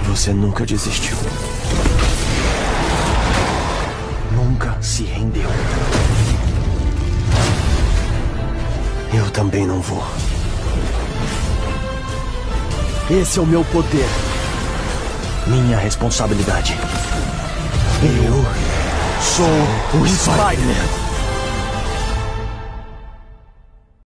Você nunca desistiu. Nunca se rendeu. Eu também não vou. Esse é o meu poder. Minha responsabilidade. Eu sou o Spider-Man.